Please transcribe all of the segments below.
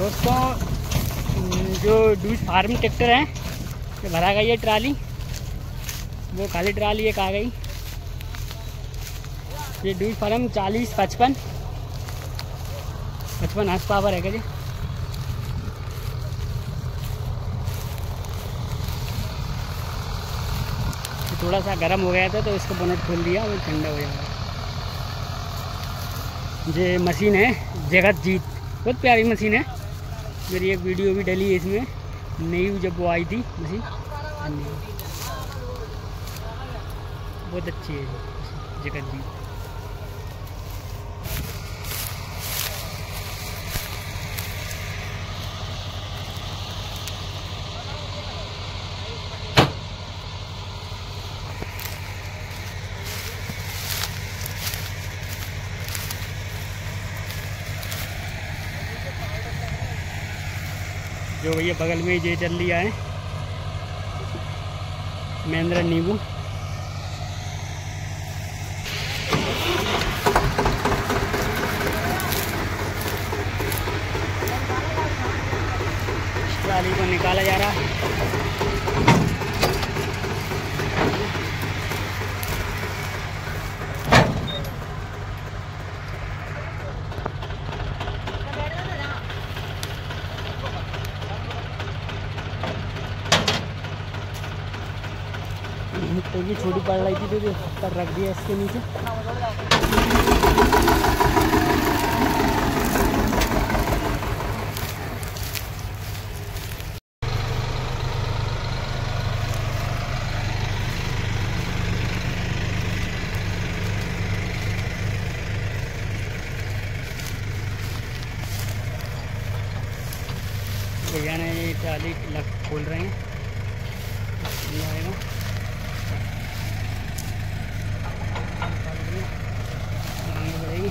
दोस्तों जो dos farm tractor है ये भरा गई है ट्राली, वो खाली ट्राली एक आ गई। ये डूज फार्म 40-55 हॉर्स पावर है क्या जी। थोड़ा सा गर्म हो गया था तो इसको बोनट खोल दिया, वो ठंडा हो जाएगा। ये मशीन है जगत जीत, बहुत प्यारी मशीन है। मेरी एक वीडियो भी डली है इसमें, नई जब वो आई थी मशीन, बहुत अच्छी है जगत जीत। जो भैया बगल में ये चल लिया है महेंद्र नींबू। ट्राली को निकाला जा रहा है। तो ये छोटी पड़ रही थी तो पर रख दिया इसके नीचे। भैया ने ये ट्राली खोल रहे हैं, आएगा पड़ेगी।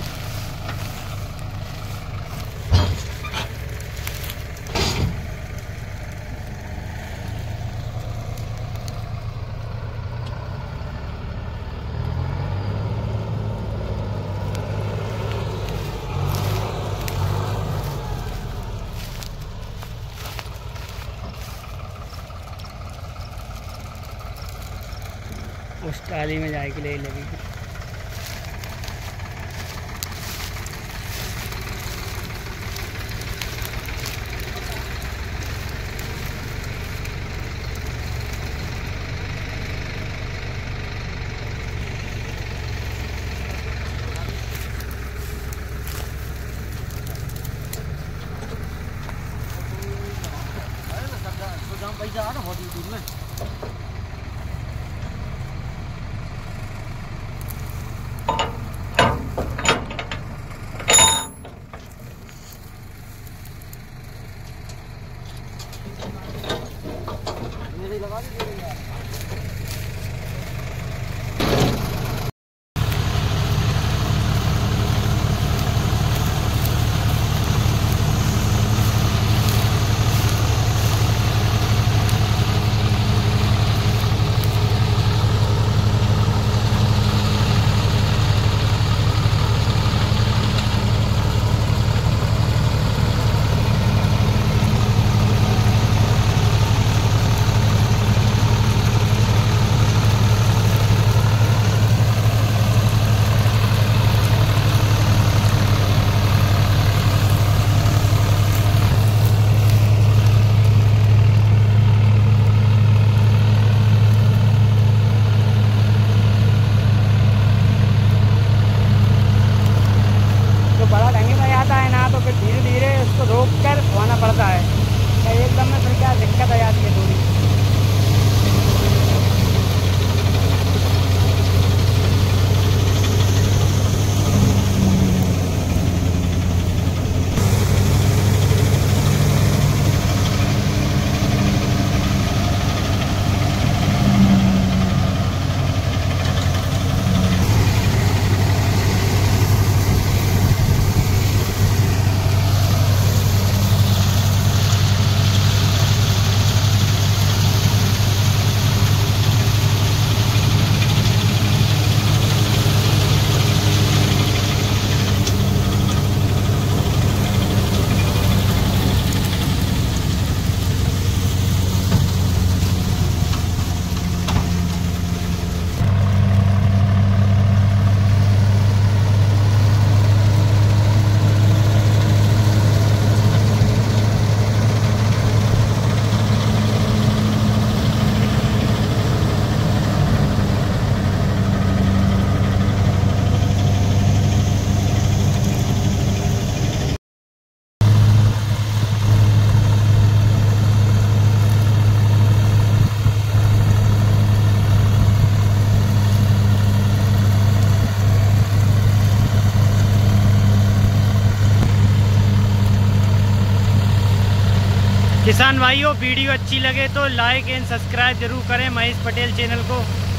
उस ट्राली में जाए के लिए लगेगी। पैसा आ रहा बहुत यूट्यूब में। मेरे लगा दीजिए यार। किसान भाइयों, वीडियो अच्छी लगे तो लाइक एंड सब्सक्राइब जरूर करें महेश पटेल चैनल को।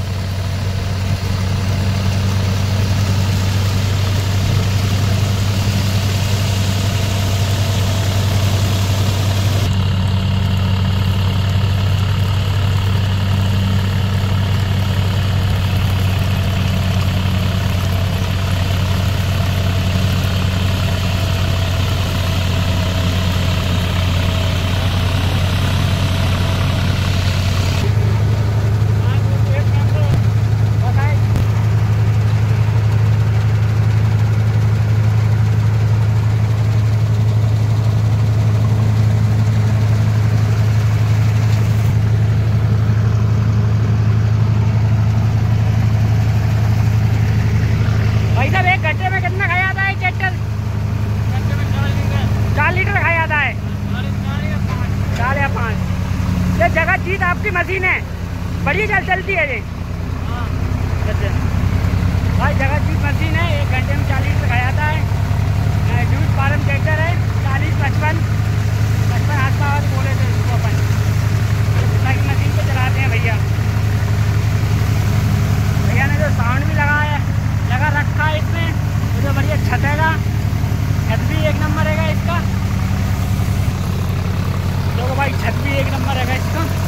ये जगह जीत आपकी मशीन है, बड़ी चलती है ये। भाई जगह जीत मशीन है, 1 घंटे में 40 लीटर खा जाता है। ड्यूज फार्म ट्रैक्टर है, 40-55 आसपास बोले थे उसको अपन। इतना की मशीन को चलाते हैं भैया। भैया ने जो साउंड भी लगा रखा है इसमें, तो बढ़िया छतेगा, छत भी 1 नंबर है इसका। देखो भाई छत भी 1 नंबर है इसका।